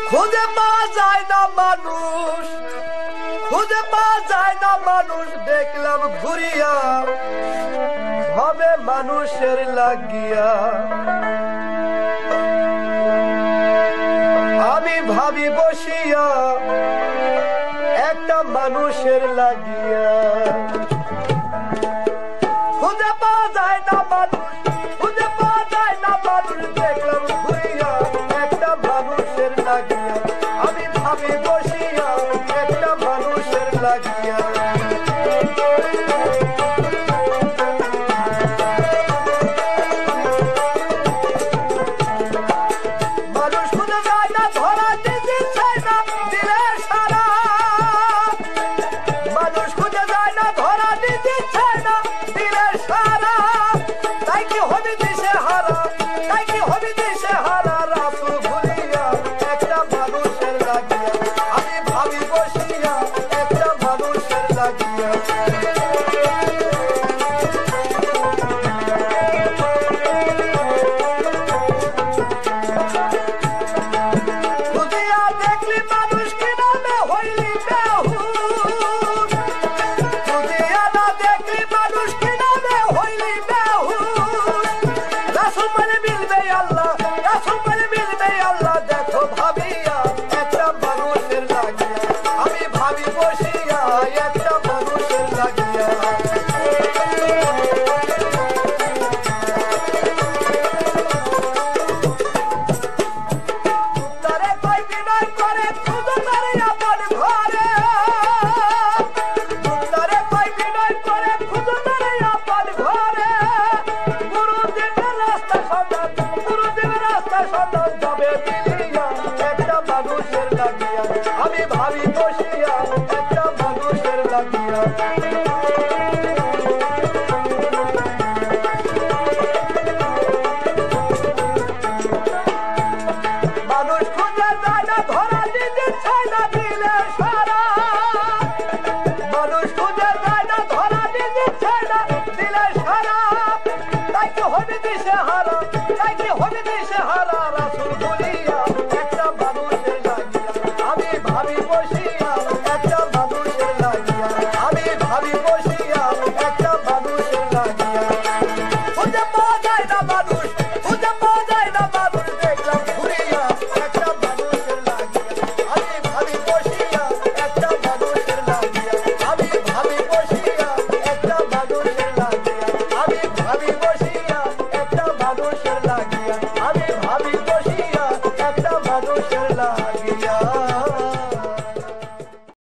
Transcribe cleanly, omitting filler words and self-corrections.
খুঁজে পাওয়া যায় না মানুষ, খুঁজে পাওয়া যায় না মানুষ। দেখলাম ঘুরিয়া ভাবে মানুষের লাগিয়া, আমি ভাবি বসিয়া একটা মানুষের লাগিয়া। খুঁজে পাওয়া যায় না মানুষ, খুঁজে পাওয়া যায় না মানুষ। দেখলাম ঘুরিয়া একটা মানুষের লাগিয়া, আমি ভাবি বসিয়া একটা মানুষের লাগিয়া। মানুষ খুঁজে যায় না ধরা দিতে চায় না দিলে সারা, মানুষ খুঁজে যায় না ধরা দিতে চায় না দিলে সারা। তাই কি হবে দেশে হারা, তাই কি হবে দেশে হারা। রাসূল ভুলিয়া একটা মানুষের লাগিয়া, আমি ভাবি বসিয়া একটা মানুষের লাগিয়া। খুঁজিয়া দেখলি মানুষ কি নামে হইলি বেহুশ, খুঁজিয়া না দেখলি মানুষ কি নামে হইলি বেহুশ। রাসূল মানে মিলবে আল্লাহ, রাসূল মানে মিলবে আল্লাহ। দেখো ভাবিয়া একটা মানুষের লাগিয়া, আমি ভাবি বসিয়া একটা মানুষের লাগিয়া। তারে কই বিনয় করে খুঁজো তারে আপন ঘরে, তারে কই বিনয় করে খুঁজো তারে আপন ঘরে। গুরুদেবের রাস্তা সন্ধান, গুরুদেবের রাস্তা সন্ধান যাবে মিলিয়া একটা মানুষের লাগিয়া, আমি ভাবি বসিয়া একটা মানুষের লাগিয়া। মানুষ খুঁজে যায় না ধরা দিতে চায় না দিলে সারা, মানুষ খুঁজে যায় না ধরা দিতে চায় না দিলে সারা। তাই কি হবে দিশে হারা, তাই কি হবে দিশে হারা। রাসূল বলিয়া একটা মানুষের লাগিয়া, আমি ভাবি বসিয়া একটা মানুষের লাগিয়া, আমি ভাবি বসিয়া একটা মানুষের লাগিয়া। খুঁজে পাওয়া যায় না মানুষ, খুঁজে পাওয়া যায় না মানুষ। দেখলাম ঘুরিয়া একটা মানুষের লাগিয়া, আমি ভাবি বসিয়া একটা মানুষের লাগিয়া, আমি ভাবি বসিয়া একটা মানুষের লাগিয়া, আমি ভাবি বসিয়া একটা মানুষের লাগিয়া, আমি ভাবি বসিয়া একটা মানুষের